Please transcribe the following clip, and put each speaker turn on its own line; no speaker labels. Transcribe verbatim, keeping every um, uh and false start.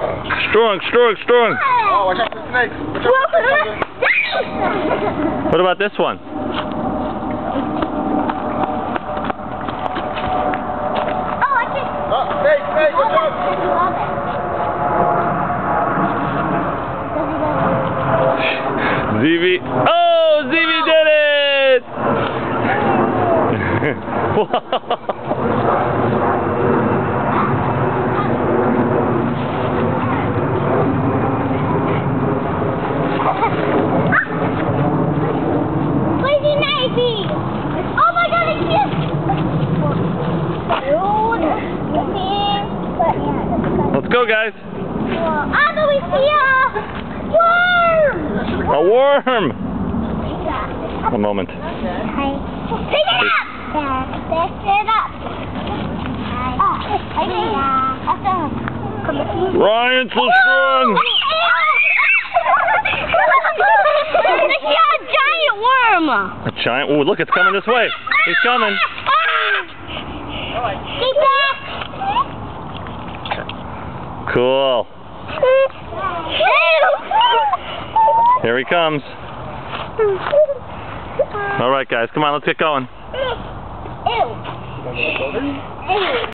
Strong, strong, strong.
Oh, watch out for the snakes. Watch out for the snakes.
What about this one?
Oh, snake, snake, watch out.
Z V. Oh, Z V did it!
Lazy Navy! Oh my god, it's you!
Let's go, guys.
Ah, no, we see a worm!
A worm! A moment.
Pick it up! Pick it up!
Ryan's so strong!
I see a giant worm!
A giant? Oh, look, it's coming this way. He's coming.
Stay back!
Cool. Here he comes. All right, guys, come on, let's get going.
Ew. Ew.